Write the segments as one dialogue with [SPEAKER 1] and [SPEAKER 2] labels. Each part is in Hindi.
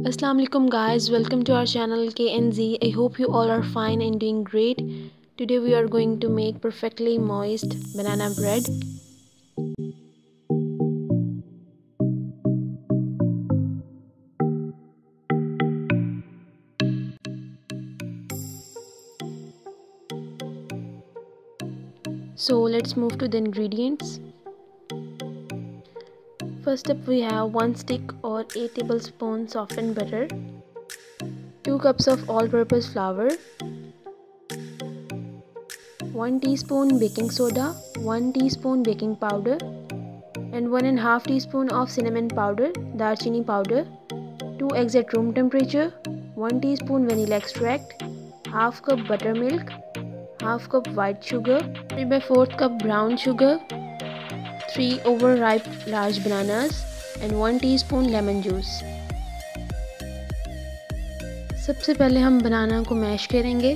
[SPEAKER 1] Assalamu alaikum guys, welcome to our channel KNZ. I hope you all are fine and doing great. Today we are going to make perfectly moist banana bread. So let's move to the ingredients. First up we have 1 stick or 8 tablespoons softened butter, 2 cups of all-purpose flour, 1 teaspoon baking soda, 1 teaspoon baking powder and 1.5 teaspoon of cinnamon powder, darchini powder, 2 eggs at room temperature, 1 teaspoon vanilla extract, half cup buttermilk, half cup white sugar, 3/4 cup brown sugar, 3 overripe large bananas and 1 teaspoon lemon juice. सबसे पहले हम बनाना को मैश करेंगे.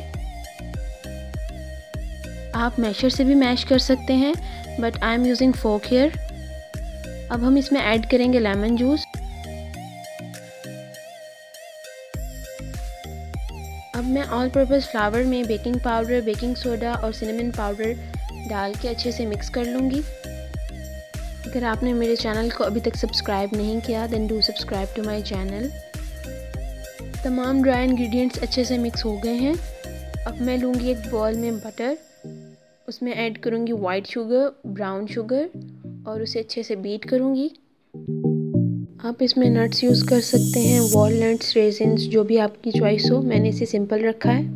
[SPEAKER 1] आप मैशर से भी मैश कर सकते हैं but I am using fork here. अब हम इसमें ऐड करेंगे लेमन जूस. अब मैं ऑल पर्पस फ्लावर में बेकिंग पाउडर, बेकिंग सोडा और सिनेमन पाउडर डाल के अच्छे से मिक्स कर लूँगी. अगर आपने मेरे चैनल को अभी तक सब्सक्राइब नहीं किया then do subscribe to my channel. तमाम ड्राई इंग्रेडिएंट्स अच्छे से मिक्स हो गए हैं. अब मैं लूँगी एक बॉल में बटर, उसमें ऐड करूँगी वाइट शुगर, ब्राउन शुगर और उसे अच्छे से बीट करूँगी. आप इसमें नट्स यूज़ कर सकते हैं, वॉलनट्स, रेजिन्स, जो भी आपकी चॉइस हो. मैंने इसे सिंपल रखा है.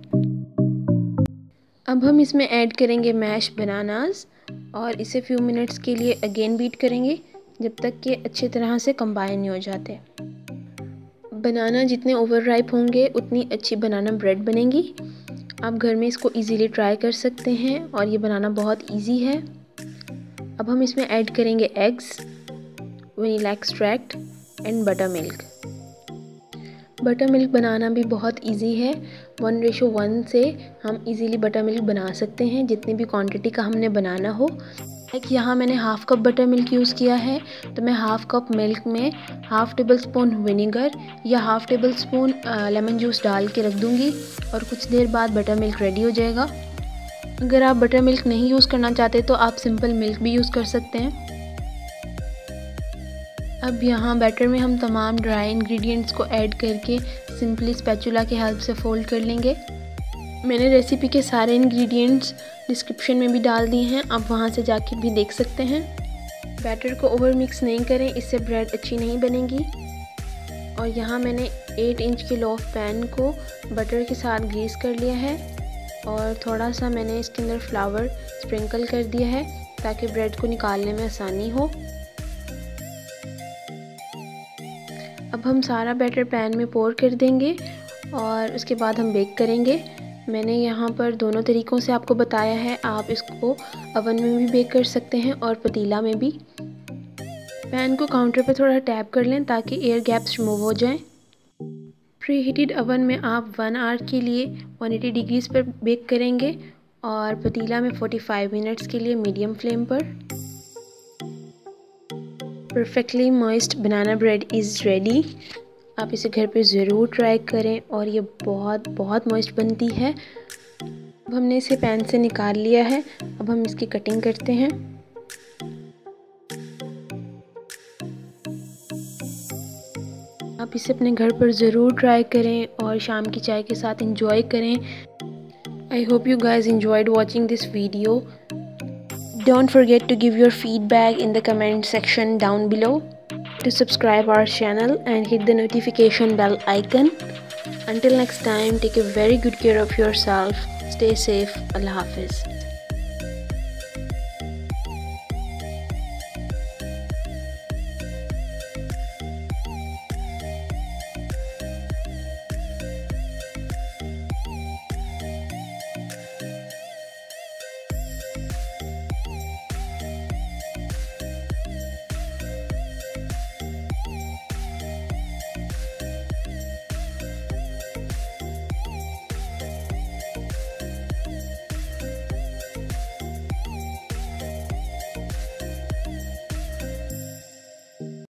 [SPEAKER 1] अब हम इसमें ऐड करेंगे मैश बनानास और इसे फ्यू मिनट्स के लिए अगेन बीट करेंगे जब तक कि अच्छी तरह से कंबाइन नहीं हो जाते. बनाना जितने ओवर राइप होंगे उतनी अच्छी बनाना ब्रेड बनेगी. आप घर में इसको इजीली ट्राई कर सकते हैं और ये बनाना बहुत इजी है. अब हम इसमें ऐड करेंगे eggs, vanilla extract and buttermilk. Buttermilk बनाना भी बहुत इजी है. 1:1 से हम इजीली बटर मिल्क बना सकते हैं जितनी भी क्वांटिटी का हमने बनाना हो. यहाँ मैंने half cup buttermilk use किया है तो मैं हाफ कप मिल्क में हाफ टेबल स्पून विनेगर या half tablespoon lemon juice डाल के रख दूँगी और कुछ देर बाद बटर मिल्क रेडी हो जाएगा. अगर आप बटर मिल्क नहीं यूज़ करना चाहते तो आप सिंपल मिल्क भी यूज़ कर सकते हैं. अब यहाँ बैटर में हम तमाम ड्राई इंग्रेडिएंट्स को ऐड करके सिंपली स्पैचुला की हेल्प से फोल्ड कर लेंगे. मैंने रेसिपी के सारे इंग्रेडिएंट्स डिस्क्रिप्शन में भी डाल दिए हैं, आप वहाँ से जाके भी देख सकते हैं. बैटर को ओवर मिक्स नहीं करें, इससे ब्रेड अच्छी नहीं बनेगी. और यहाँ मैंने 8 इंच के लोफ पैन को बटर के साथ ग्रीस कर लिया है और थोड़ा सा मैंने इसके अंदर फ्लावर स्प्रिंकल कर दिया है ताकि ब्रेड को निकालने में आसानी हो. अब हम सारा बैटर पैन में पोर कर देंगे और उसके बाद हम बेक करेंगे. मैंने यहाँ पर दोनों तरीक़ों से आपको बताया है. आप इसको अवन में भी बेक कर सकते हैं और पतीला में भी. पैन को काउंटर पर थोड़ा टैप कर लें ताकि एयर गैप्स रिमूव हो जाएं. प्री हीटेड अवन में आप 1 आवर के लिए 180 डिग्रीज पर बेक करेंगे और पतीला में 45 मिनट्स के लिए मीडियम फ्लेम पर. Perfectly moist banana bread is ready. आप इसे घर पे ज़रूर ट्राई करें और ये बहुत मॉइस्ट बनती है. अब हमने इसे पैन से निकाल लिया है. अब हम इसकी कटिंग करते हैं. आप इसे अपने घर पर ज़रूर ट्राई करें और शाम की चाय के साथ एंजॉय करें. I hope you guys enjoyed watching this video. Don't forget to give your feedback in the comment section down below. To subscribe our channel and hit the notification bell icon. Until next time, take a very good care of yourself. Stay safe. Allah Hafiz.